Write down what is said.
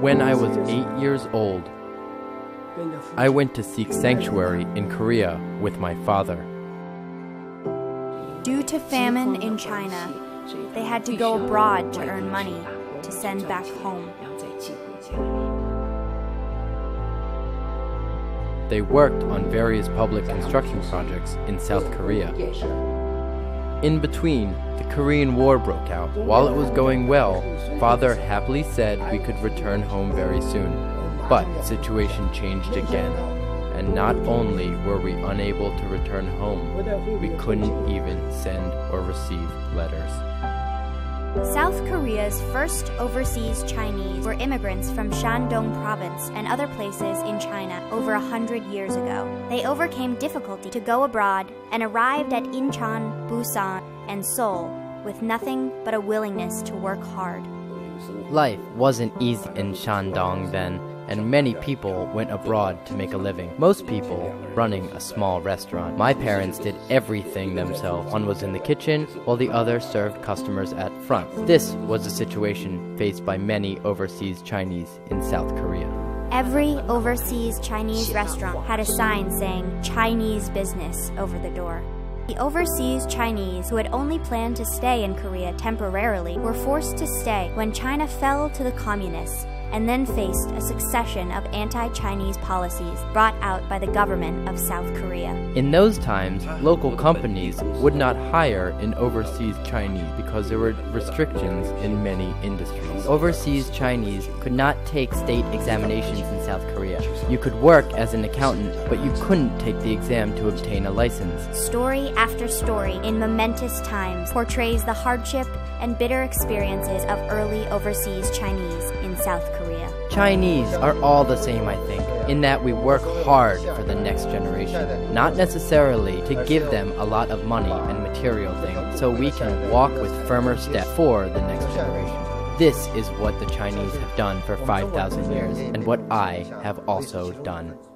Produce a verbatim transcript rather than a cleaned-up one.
When I was eight years old, I went to seek sanctuary in Korea with my father. Due to famine in China, they had to go abroad to earn money to send back home. They worked on various public construction projects in South Korea. In between, the Korean War broke out. While it was going well, Father happily said we could return home very soon. But the situation changed again, and not only were we unable to return home, we couldn't even send or receive letters. South Korea's first overseas Chinese were immigrants from Shandong Province and other places in China over a hundred years ago. They overcame difficulty to go abroad and arrived at Incheon, Busan and Seoul with nothing but a willingness to work hard. Life wasn't easy in Shandong then, and many people went abroad to make a living. Most people running a small restaurant. My parents did everything themselves. One was in the kitchen, while the other served customers at front. This was a situation faced by many overseas Chinese in South Korea. Every overseas Chinese restaurant had a sign saying Chinese business over the door. The overseas Chinese who had only planned to stay in Korea temporarily were forced to stay when China fell to the communists and then faced a succession of anti-Chinese policies brought out by the government of South Korea. In those times, local companies would not hire an overseas Chinese because there were restrictions in many industries. Overseas Chinese could not take state examinations in South Korea. You could work as an accountant, but you couldn't take the exam to obtain a license. Story after story in momentous times portrays the hardship and bitter experiences of early overseas Chinese in South Korea. Chinese are all the same, I think, in that we work hard for the next generation, not necessarily to give them a lot of money and material things, so we can walk with firmer step for the next generation. This is what the Chinese have done for five thousand years, and what I have also done.